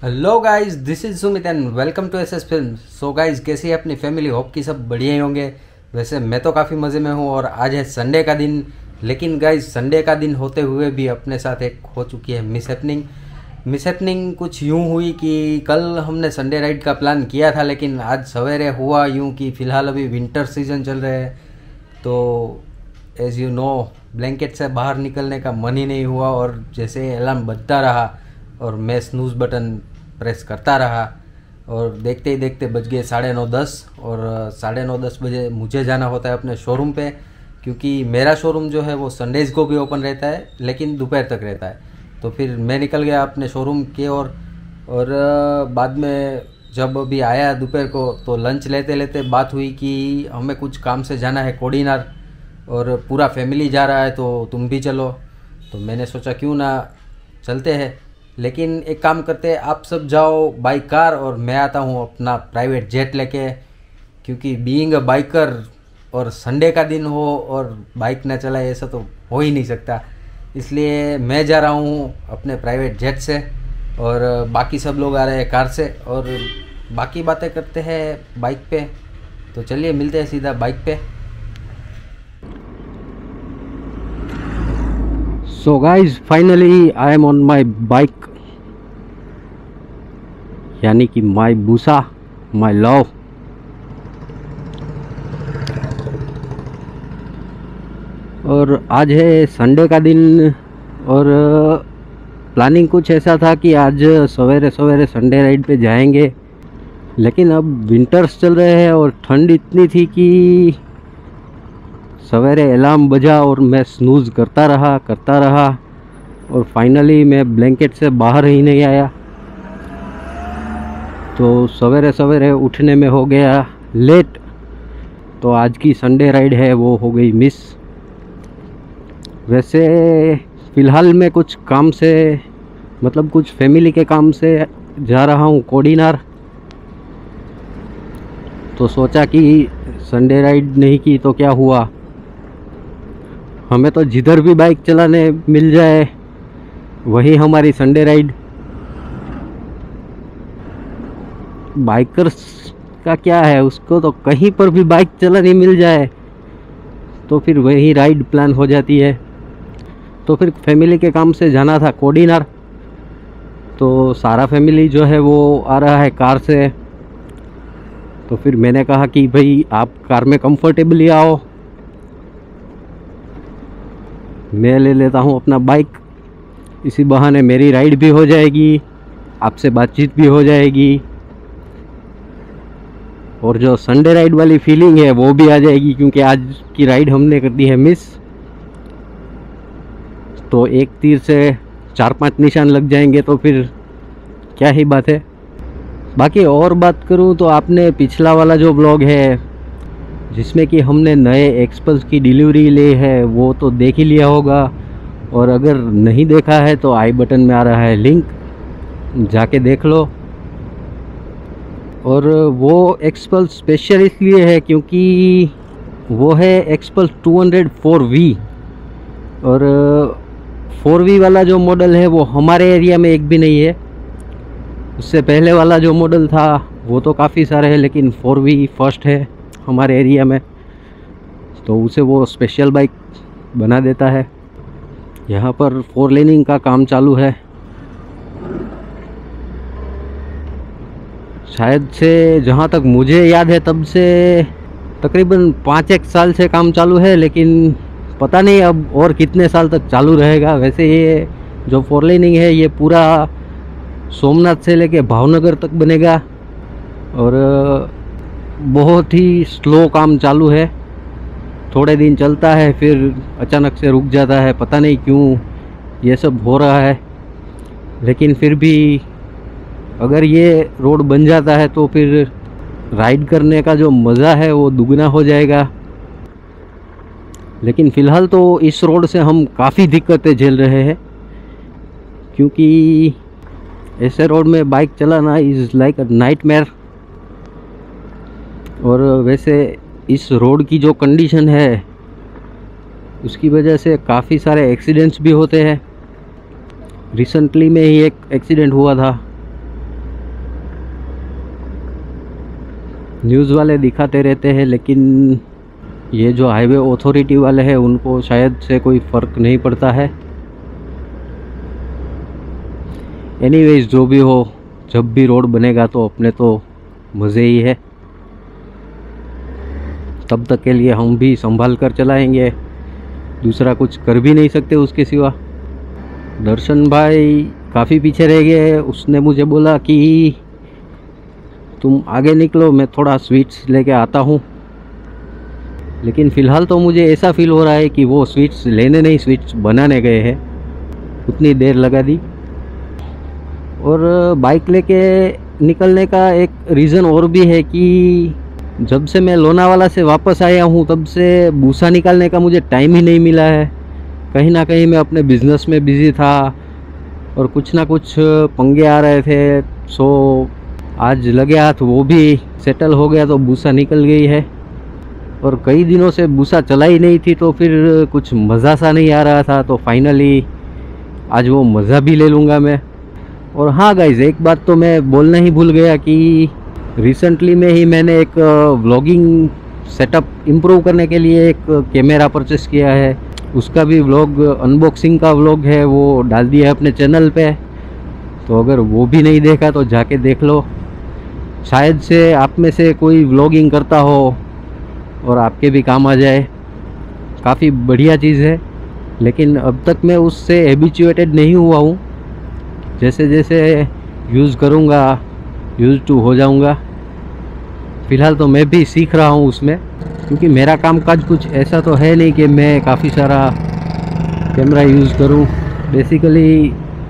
Hello guys, this is Sumit and welcome to SS film. So guys, कैसी है अपनी family? Hope कि सब बढ़िया ही होंगे। वैसे मैं तो काफ़ी मज़े में हूँ और आज है संडे का दिन। लेकिन गाइस, संडे का दिन होते हुए भी अपने साथ एक हो चुकी है मिस हैपनिंग कुछ यूँ हुई कि कल हमने संडे राइड का प्लान किया था, लेकिन आज सवेरे हुआ यूँ कि फ़िलहाल अभी विंटर सीजन चल रहे हैं, तो एज़ यू नो ब्लैंकेट से बाहर निकलने का मन ही नहीं हुआ। और जैसे अलार्म बजता रहा और मैं स्नूज़ बटन प्रेस करता रहा और देखते ही देखते बज गए 9:30 और 9:30 बजे मुझे जाना होता है अपने शोरूम पे, क्योंकि मेरा शोरूम जो है वो संडेज़ को भी ओपन रहता है लेकिन दोपहर तक रहता है। तो फिर मैं निकल गया अपने शोरूम की ओर और बाद में जब अभी आया दोपहर को तो लंच लेते लेते बात हुई कि हमें कुछ काम से जाना है कोडीनार और पूरा फैमिली जा रहा है, तो तुम भी चलो। तो मैंने सोचा क्यों ना चलते हैं, लेकिन एक काम करते हैं, आप सब जाओ बाई कार और मैं आता हूँ अपना प्राइवेट जेट लेके, क्योंकि बीइंग अ बाइकर और संडे का दिन हो और बाइक ना चलाए ऐसा तो हो ही नहीं सकता। इसलिए मैं जा रहा हूँ अपने प्राइवेट जेट से और बाकी सब लोग आ रहे हैं कार से और बाकी बातें करते हैं बाइक पे। तो चलिए मिलते हैं सीधा बाइक पे। So guys, finally I am on my bike, यानी कि माई बूसा, माई लव। और आज है संडे का दिन और प्लानिंग कुछ ऐसा था कि आज सवेरे सवेरे संडे राइड पे जाएंगे, लेकिन अब विंटर्स चल रहे हैं और ठंड इतनी थी कि सवेरे अलार्म बजा और मैं स्नूज़ करता रहा और फाइनली मैं ब्लैंकेट से बाहर ही नहीं आया। तो सवेरे सवेरे उठने में हो गया लेट, तो आज की संडे राइड है वो हो गई मिस। वैसे फ़िलहाल मैं कुछ काम से मतलब कुछ फैमिली के काम से जा रहा हूँ कोडीनार, तो सोचा कि संडे राइड नहीं की तो क्या हुआ, हमें तो जिधर भी बाइक चलाने मिल जाए वही हमारी संडे राइड। बाइकर्स का क्या है, उसको तो कहीं पर भी बाइक चलानी मिल जाए तो फिर वही राइड प्लान हो जाती है। तो फिर फैमिली के काम से जाना था कोडीनार, तो सारा फैमिली जो है वो आ रहा है कार से। तो फिर मैंने कहा कि भाई आप कार में कंफर्टेबली आओ, मैं ले लेता हूँ अपना बाइक, इसी बहाने मेरी राइड भी हो जाएगी, आपसे बातचीत भी हो जाएगी और जो संडे राइड वाली फीलिंग है वो भी आ जाएगी, क्योंकि आज की राइड हमने कर दी है मिस। तो एक तीर से 4-5 निशान लग जाएंगे, तो फिर क्या ही बात है। बाकी और बात करूँ तो आपने पिछला वाला जो ब्लॉग है जिसमें कि हमने नए एक्सपल्स की डिलीवरी ली है वो तो देख ही लिया होगा, और अगर नहीं देखा है तो आई बटन में आ रहा है लिंक, जाके देख लो। और वो एक्सपल्स स्पेशल इसलिए है क्योंकि वो है एक्सपल्स 204V और 4V वाला जो मॉडल है वो हमारे एरिया में एक भी नहीं है। उससे पहले वाला जो मॉडल था वो तो काफ़ी सारे हैं, लेकिन 4V फर्स्ट है हमारे एरिया में, तो उसे वो स्पेशल बाइक बना देता है। यहाँ पर 4 लेनिंग का काम चालू है, शायद से जहाँ तक मुझे याद है तब से तकरीबन 5-1 साल से काम चालू है, लेकिन पता नहीं अब और कितने साल तक चालू रहेगा। वैसे ये जो 4 लेनिंग है ये पूरा सोमनाथ से लेके भावनगर तक बनेगा और बहुत ही स्लो काम चालू है। थोड़े दिन चलता है फिर अचानक से रुक जाता है, पता नहीं क्यों ये सब हो रहा है। लेकिन फिर भी अगर ये रोड बन जाता है तो फिर राइड करने का जो मज़ा है वो दुगना हो जाएगा। लेकिन फ़िलहाल तो इस रोड से हम काफ़ी दिक्कतें झेल रहे हैं, क्योंकि ऐसे रोड में बाइक चलाना इज़ लाइक अ नाइटमेयर। और वैसे इस रोड की जो कंडीशन है उसकी वजह से काफ़ी सारे एक्सीडेंट्स भी होते हैं। रिसेंटली में ही एक एक्सीडेंट हुआ था न्यूज़ वाले दिखाते रहते हैं, लेकिन ये जो हाईवे अथॉरिटी वाले हैं उनको शायद से कोई फ़र्क नहीं पड़ता है। एनीवेज जो भी हो, जब भी रोड बनेगा तो अपने तो मज़े ही है। तब तक के लिए हम भी संभाल कर चलाएंगे, दूसरा कुछ कर भी नहीं सकते उसके सिवा। दर्शन भाई काफ़ी पीछे रह गए। उसने मुझे बोला कि तुम आगे निकलो, मैं थोड़ा स्वीट्स लेके आता हूँ। लेकिन फ़िलहाल तो मुझे ऐसा फील हो रहा है कि वो स्वीट्स लेने नहीं, स्वीट्स बनाने गए हैं। उतनी देर लगा दी। और बाइक लेके निकलने का एक रीज़न और भी है कि जब से मैं लोनावाला से वापस आया हूँ तब से भूसा निकालने का मुझे टाइम ही नहीं मिला है। कहीं ना कहीं मैं अपने बिज़नेस में बिज़ी था और कुछ ना कुछ पंगे आ रहे थे। सो आज लगे हाथ वो भी सेटल हो गया तो भूसा निकल गई है। और कई दिनों से भूसा चला ही नहीं थी तो फिर कुछ मज़ा सा नहीं आ रहा था, तो फाइनली आज वो मज़ा भी ले लूँगा मैं। और हाँ गाइज़, एक बात तो मैं बोलना ही भूल गया कि रिसेंटली में ही मैंने एक व्लॉगिंग सेटअप इम्प्रूव करने के लिए एक कैमरा परचेस किया है। उसका भी व्लॉग, अनबॉक्सिंग का व्लॉग है, वो डाल दिया है अपने चैनल पे। तो अगर वो भी नहीं देखा तो जाके देख लो। शायद से आप में से कोई व्लॉगिंग करता हो और आपके भी काम आ जाए। काफ़ी बढ़िया चीज़ है, लेकिन अब तक मैं उससे हैबिचुएटेड नहीं हुआ हूँ। जैसे जैसे यूज़ करूँगा यूज़ टू हो जाऊँगा। फ़िलहाल तो मैं भी सीख रहा हूँ उसमें, क्योंकि मेरा काम काज कुछ ऐसा तो है नहीं कि मैं काफ़ी सारा कैमरा यूज़ करूँ। बेसिकली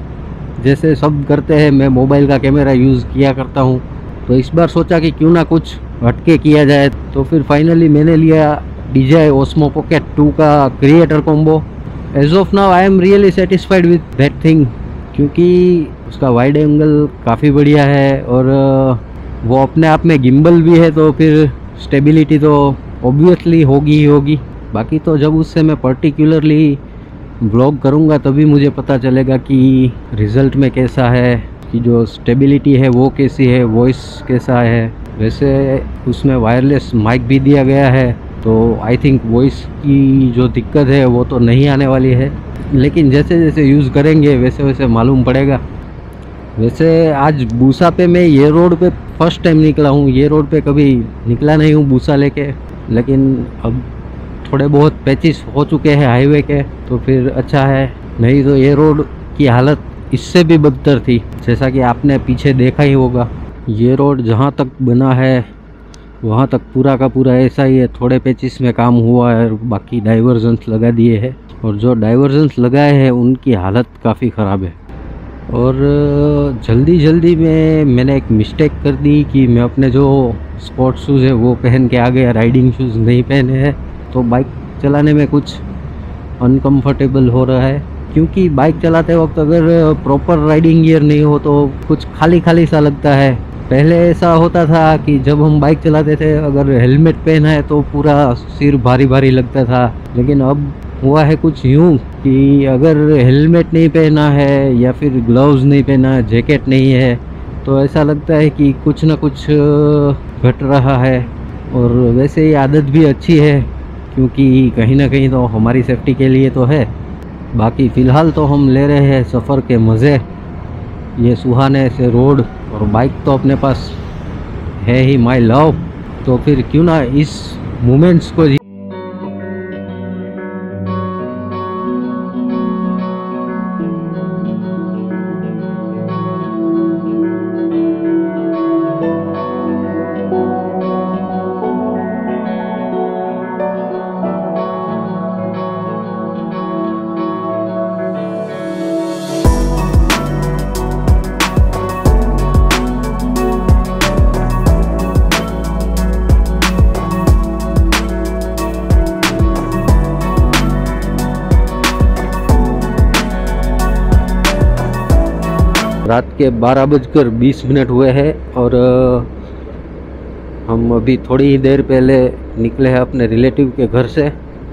जैसे सब करते हैं, मैं मोबाइल का कैमरा यूज़ किया करता हूँ। तो इस बार सोचा कि क्यों ना कुछ हटके किया जाए, तो फिर फाइनली मैंने लिया DJI Osmo Pocket 2 का creator combo. As of now I am really satisfied with that thing, क्योंकि उसका वाइड एंगल काफ़ी बढ़िया है और वो अपने आप में गिम्बल भी है, तो फिर स्टेबिलिटी तो ऑब्वियसली होगी ही होगी। बाकी तो जब उससे मैं पर्टिकुलरली ब्लॉग करूँगा तभी मुझे पता चलेगा कि रिज़ल्ट में कैसा है, कि जो स्टेबिलिटी है वो कैसी है, वॉइस कैसा है। वैसे उसमें वायरलेस माइक भी दिया गया है, तो आई थिंक वॉइस की जो दिक्कत है वो तो नहीं आने वाली है। लेकिन जैसे जैसे यूज़ करेंगे वैसे वैसे मालूम पड़ेगा। वैसे आज बूसा पे मैं ये रोड पे फर्स्ट टाइम निकला हूँ। ये रोड पे कभी निकला नहीं हूँ बूसा लेके, लेकिन अब थोड़े बहुत पैचेस हो चुके हैं हाईवे के, तो फिर अच्छा है। नहीं तो ये रोड की हालत इससे भी बदतर थी, जैसा कि आपने पीछे देखा ही होगा। ये रोड जहाँ तक बना है वहाँ तक पूरा का पूरा ऐसा ही है। थोड़े पैचेस में काम हुआ है, बाकी डाइवर्जन्स लगा दिए हैं, और जो डाइवर्जन्स लगाए हैं उनकी हालत काफ़ी ख़राब है। और जल्दी जल्दी में मैंने एक मिस्टेक कर दी कि मैं अपने जो स्पोर्ट्स शूज़ है वो पहन के आ गया, राइडिंग शूज़ नहीं पहने हैं। तो बाइक चलाने में कुछ अनकंफर्टेबल हो रहा है, क्योंकि बाइक चलाते वक्त अगर प्रॉपर राइडिंग गियर नहीं हो तो कुछ खाली खाली सा लगता है। पहले ऐसा होता था कि जब हम बाइक चलाते थे, अगर हेलमेट पहना है तो पूरा सिर भारी भारी लगता था। लेकिन अब हुआ है कुछ यूँ कि अगर हेलमेट नहीं पहना है या फिर ग्लव्स नहीं पहना, जैकेट नहीं है, तो ऐसा लगता है कि कुछ ना कुछ घट रहा है। और वैसे ये आदत भी अच्छी है, क्योंकि कहीं ना कहीं तो हमारी सेफ्टी के लिए तो है। बाकी फ़िलहाल तो हम ले रहे हैं सफ़र के मज़े, ये सुहाने से रोड, और बाइक तो अपने पास है ही माय लव। तो फिर क्यों ना इस मोमेंट्स को रात के 12:20 हुए हैं और हम अभी थोड़ी ही देर पहले निकले हैं अपने रिलेटिव के घर से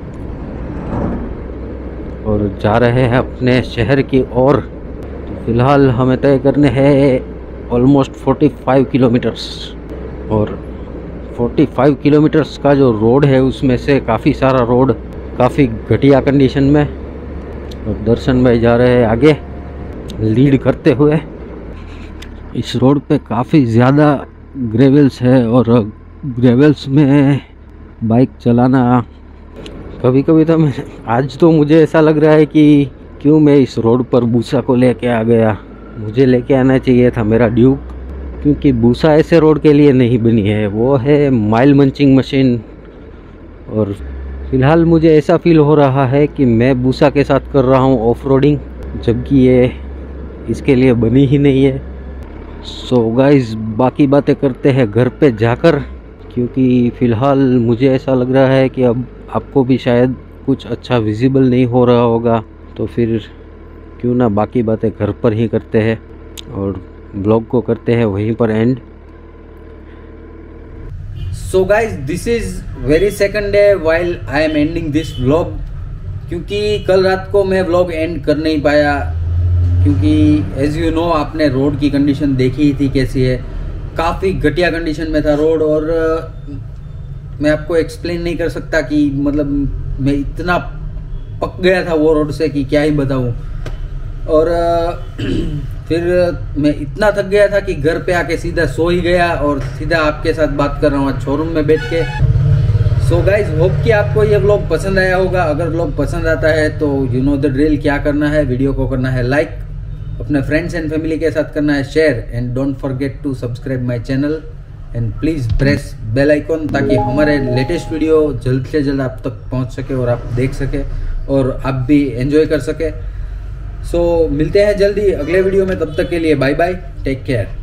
और जा रहे हैं अपने शहर की ओर। तो फिलहाल हमें तय करने हैं ऑलमोस्ट 45 किलोमीटर्स, और 45 किलोमीटर्स का जो रोड है उसमें से काफ़ी सारा रोड काफ़ी घटिया कंडीशन में, और दर्शन भाई जा रहे हैं आगे लीड करते हुए। इस रोड पे काफ़ी ज़्यादा ग्रेवल्स है और ग्रेवल्स में बाइक चलाना कभी कभी तो मैं आज तो मुझे ऐसा लग रहा है कि क्यों मैं इस रोड पर बूसा को लेके आ गया। मुझे लेके आना चाहिए था मेरा ड्यूक, क्योंकि बूसा ऐसे रोड के लिए नहीं बनी है, वो है माइल मंचिंग मशीन। और फिलहाल मुझे ऐसा फील हो रहा है कि मैं बूसा के साथ कर रहा हूँ ऑफ रोडिंग, जबकि ये इसके लिए बनी ही नहीं है। सो गाइस बाकी बातें करते हैं घर पे जाकर, क्योंकि फ़िलहाल मुझे ऐसा लग रहा है कि अब आपको भी शायद कुछ अच्छा विजिबल नहीं हो रहा होगा, तो फिर क्यों ना बाकी बातें घर पर ही करते हैं और ब्लॉग को करते हैं वहीं पर end. So guys this is very second day while I am ending this vlog, क्योंकि कल रात को मैं व्लॉग एंड कर नहीं पाया, क्योंकि एज यू नो आपने रोड की कंडीशन देखी ही थी कैसी है, काफ़ी घटिया कंडीशन में था रोड। और मैं आपको एक्सप्लेन नहीं कर सकता कि मतलब मैं इतना पक गया था वो रोड से कि क्या ही बताऊं। और फिर मैं इतना थक गया था कि घर पे आके सीधा सो ही गया और सीधा आपके साथ बात कर रहा हूँ शोरूम में बैठ के। सो गाइज होप कि आपको ये व्लॉग पसंद आया होगा। अगर व्लॉग पसंद आता है तो यू नो द ड्रिल, क्या करना है, वीडियो को करना है लाइक, अपने फ्रेंड्स एंड फैमिली के साथ करना है share, and don't forget to subscribe my channel and please press bell icon, ताकि हमारे लेटेस्ट वीडियो जल्द से जल्द आप तक पहुंच सके और आप देख सके और आप भी एंजॉय कर सके। सो मिलते हैं जल्दी अगले वीडियो में, तब तक के लिए बाय बाय, टेक केयर।